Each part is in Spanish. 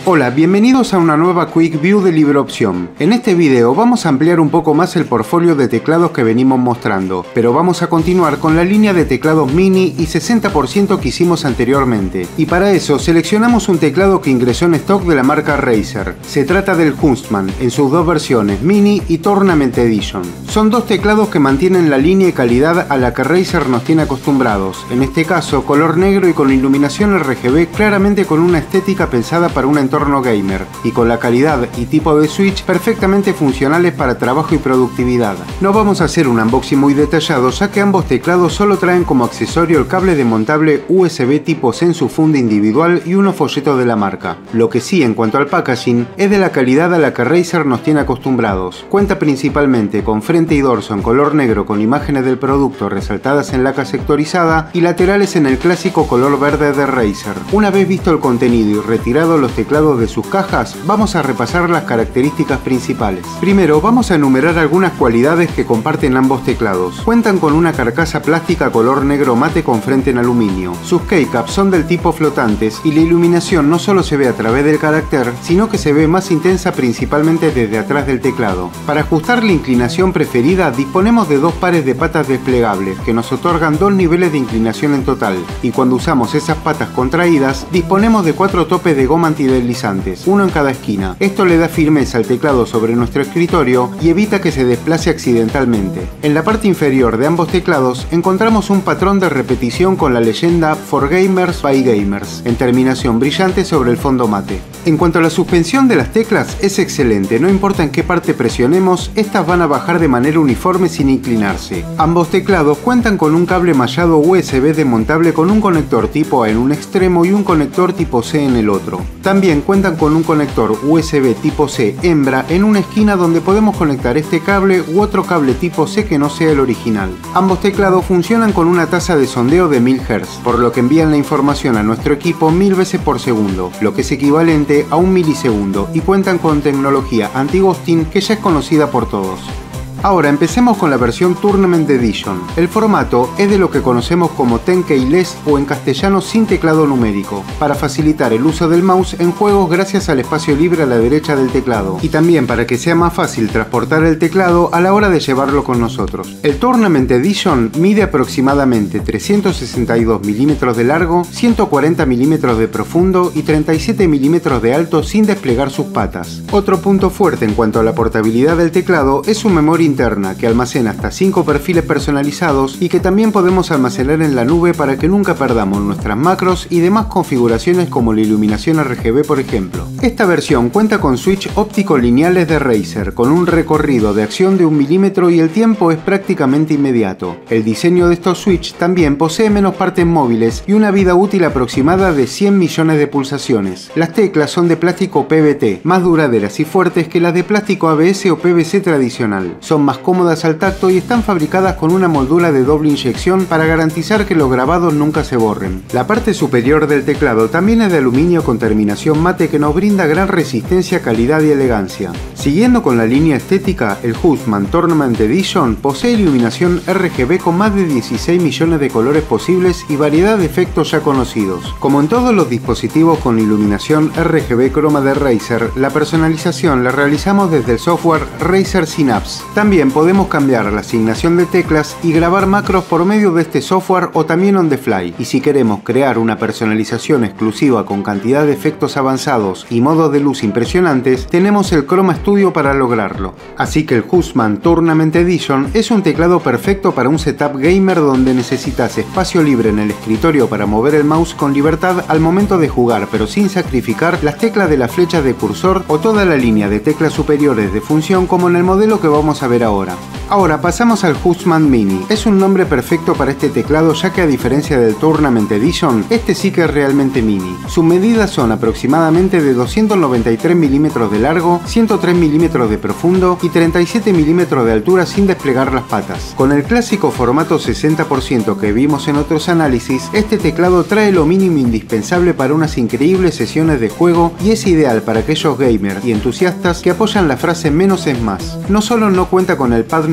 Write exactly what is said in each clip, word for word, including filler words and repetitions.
Hola, bienvenidos a una nueva Quick View de LibreOpción. En este video vamos a ampliar un poco más el portfolio de teclados que venimos mostrando, pero vamos a continuar con la línea de teclados mini y sesenta por ciento que hicimos anteriormente. Y para eso seleccionamos un teclado que ingresó en stock de la marca Razer. Se trata del Huntsman, en sus dos versiones, Mini y Tournament Edition. Son dos teclados que mantienen la línea y calidad a la que Razer nos tiene acostumbrados, en este caso color negro y con iluminación R G B, claramente con una estética pensada para un entorno gamer y con la calidad y tipo de switch perfectamente funcionales para trabajo y productividad. No vamos a hacer un unboxing muy detallado, ya que ambos teclados solo traen como accesorio el cable desmontable U S B tipo C en su funda individual y unos folletos de la marca. Lo que sí, en cuanto al packaging, es de la calidad a la que Razer nos tiene acostumbrados. Cuenta principalmente con frente y dorso en color negro con imágenes del producto resaltadas en laca sectorizada y laterales en el clásico color verde de Razer. Una vez visto el contenido y retirado los teclados de sus cajas, vamos a repasar las características principales. Primero, vamos a enumerar algunas cualidades que comparten ambos teclados. Cuentan con una carcasa plástica color negro mate con frente en aluminio. Sus keycaps son del tipo flotantes y la iluminación no solo se ve a través del carácter, sino que se ve más intensa principalmente desde atrás del teclado. Para ajustar la inclinación preferida, disponemos de dos pares de patas desplegables que nos otorgan dos niveles de inclinación en total, y cuando usamos esas patas contraídas, disponemos de cuatro topes de goma antideslizante, uno en cada esquina. Esto le da firmeza al teclado sobre nuestro escritorio y evita que se desplace accidentalmente. En la parte inferior de ambos teclados encontramos un patrón de repetición con la leyenda For Gamers by Gamers, en terminación brillante sobre el fondo mate. En cuanto a la suspensión de las teclas, es excelente, no importa en qué parte presionemos, estas van a bajar de manera uniforme sin inclinarse. Ambos teclados cuentan con un cable mallado U S B desmontable con un conector tipo A en un extremo y un conector tipo C en el otro. También cuentan con un conector U S B tipo C hembra en una esquina donde podemos conectar este cable u otro cable tipo C que no sea el original. Ambos teclados funcionan con una tasa de sondeo de mil hertz, por lo que envían la información a nuestro equipo mil veces por segundo, lo que es equivalente a un milisegundo, y cuentan con tecnología anti-ghosting que ya es conocida por todos. Ahora empecemos con la versión Tournament Edition. El formato es de lo que conocemos como ten keyless o en castellano sin teclado numérico, para facilitar el uso del mouse en juegos gracias al espacio libre a la derecha del teclado, y también para que sea más fácil transportar el teclado a la hora de llevarlo con nosotros. El Tournament Edition mide aproximadamente trescientos sesenta y dos milímetros de largo, ciento cuarenta milímetros de profundo y treinta y siete milímetros de alto sin desplegar sus patas. Otro punto fuerte en cuanto a la portabilidad del teclado es su memoria interna, que almacena hasta cinco perfiles personalizados y que también podemos almacenar en la nube para que nunca perdamos nuestras macros y demás configuraciones como la iluminación R G B, por ejemplo. Esta versión cuenta con switch óptico lineales de Razer, con un recorrido de acción de un milímetro y el tiempo es prácticamente inmediato. El diseño de estos switch también posee menos partes móviles y una vida útil aproximada de cien millones de pulsaciones. Las teclas son de plástico P V T, más duraderas y fuertes que las de plástico A B S o P V C tradicional. Son más cómodas al tacto y están fabricadas con una moldura de doble inyección para garantizar que los grabados nunca se borren. La parte superior del teclado también es de aluminio con terminación mate que nos brinda gran resistencia, calidad y elegancia. Siguiendo con la línea estética, el Huntsman Tournament Edition posee iluminación R G B con más de dieciséis millones de colores posibles y variedad de efectos ya conocidos. Como en todos los dispositivos con iluminación R G B croma de Razer, la personalización la realizamos desde el software Razer Synapse. También podemos cambiar la asignación de teclas y grabar macros por medio de este software o también on the fly. Y si queremos crear una personalización exclusiva con cantidad de efectos avanzados y modos de luz impresionantes, tenemos el Chroma Studio para lograrlo. Así que el Huntsman Tournament Edition es un teclado perfecto para un setup gamer donde necesitas espacio libre en el escritorio para mover el mouse con libertad al momento de jugar, pero sin sacrificar las teclas de la flecha de cursor o toda la línea de teclas superiores de función como en el modelo que vamos a ver ahora. Ahora pasamos al Huntsman Mini. Es un nombre perfecto para este teclado, ya que a diferencia del Tournament Edition, este sí que es realmente mini. Sus medidas son aproximadamente de doscientos noventa y tres milímetros de largo, ciento tres milímetros de profundo y treinta y siete milímetros de altura sin desplegar las patas. Con el clásico formato sesenta por ciento que vimos en otros análisis, este teclado trae lo mínimo indispensable para unas increíbles sesiones de juego y es ideal para aquellos gamers y entusiastas que apoyan la frase menos es más. No solo no cuenta con el pad numérico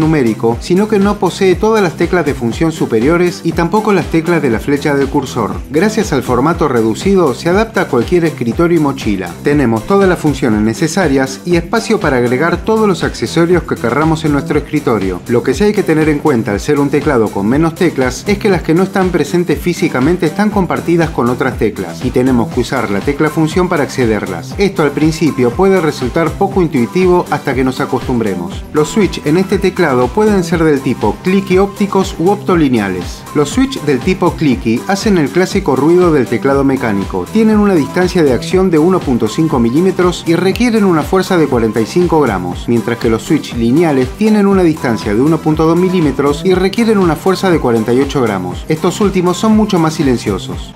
alfanumérico, sino que no posee todas las teclas de función superiores y tampoco las teclas de la flecha del cursor. Gracias al formato reducido se adapta a cualquier escritorio y mochila. Tenemos todas las funciones necesarias y espacio para agregar todos los accesorios que querramos en nuestro escritorio. Lo que sí hay que tener en cuenta al ser un teclado con menos teclas es que las que no están presentes físicamente están compartidas con otras teclas y tenemos que usar la tecla función para accederlas. Esto al principio puede resultar poco intuitivo hasta que nos acostumbremos. Los switch en este teclado pueden ser del tipo clicky ópticos u optolineales. Los switch del tipo clicky hacen el clásico ruido del teclado mecánico, tienen una distancia de acción de uno punto cinco milímetros y requieren una fuerza de cuarenta y cinco gramos, mientras que los switch lineales tienen una distancia de uno punto dos milímetros y requieren una fuerza de cuarenta y ocho gramos. Estos últimos son mucho más silenciosos.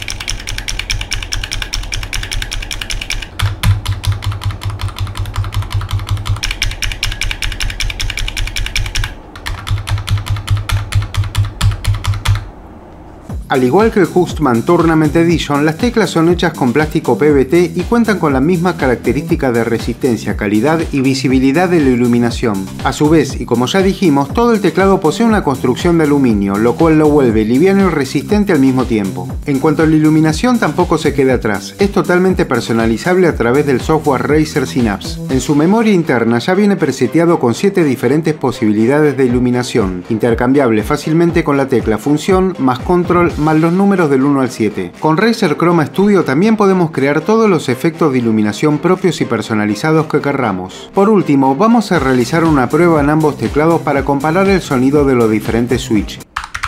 Al igual que el Huntsman Tournament Edition, las teclas son hechas con plástico P V T y cuentan con las mismas características de resistencia, calidad y visibilidad de la iluminación. A su vez, y como ya dijimos, todo el teclado posee una construcción de aluminio, lo cual lo vuelve liviano y resistente al mismo tiempo. En cuanto a la iluminación, tampoco se queda atrás, es totalmente personalizable a través del software Razer Synapse. En su memoria interna ya viene preseteado con siete diferentes posibilidades de iluminación, intercambiable fácilmente con la tecla función más control más los números del uno al siete. Con Razer Chroma Studio también podemos crear todos los efectos de iluminación propios y personalizados que querramos. Por último, vamos a realizar una prueba en ambos teclados para comparar el sonido de los diferentes switch.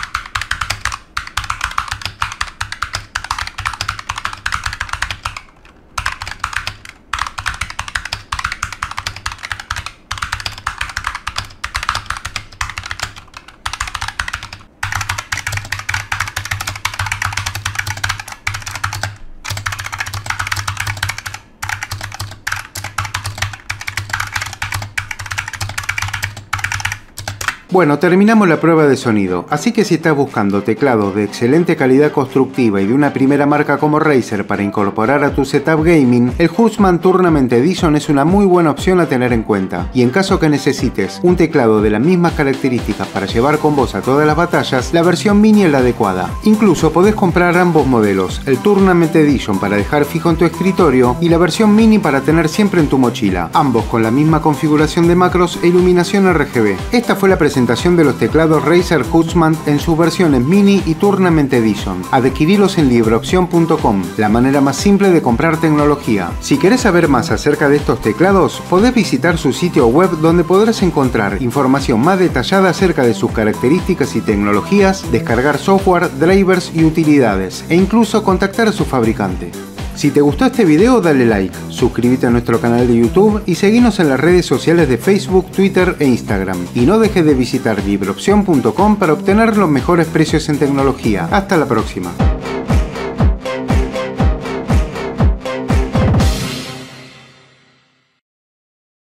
Bueno, terminamos la prueba de sonido, así que si estás buscando teclados de excelente calidad constructiva y de una primera marca como Razer para incorporar a tu setup gaming, el Huntsman Tournament Edition es una muy buena opción a tener en cuenta. Y en caso que necesites un teclado de las mismas características para llevar con vos a todas las batallas, la versión mini es la adecuada. Incluso podés comprar ambos modelos, el Tournament Edition para dejar fijo en tu escritorio y la versión mini para tener siempre en tu mochila, ambos con la misma configuración de macros e iluminación R G B. Esta fue la presentación de los teclados Razer Huntsman en sus versiones Mini y Tournament Edition. Adquirilos en libreopción punto com, la manera más simple de comprar tecnología. Si querés saber más acerca de estos teclados, podés visitar su sitio web donde podrás encontrar información más detallada acerca de sus características y tecnologías, descargar software, drivers y utilidades, e incluso contactar a su fabricante. Si te gustó este video, dale like, suscríbete a nuestro canal de YouTube y seguinos en las redes sociales de Facebook, Twitter e Instagram. Y no dejes de visitar libreopción punto com para obtener los mejores precios en tecnología. Hasta la próxima.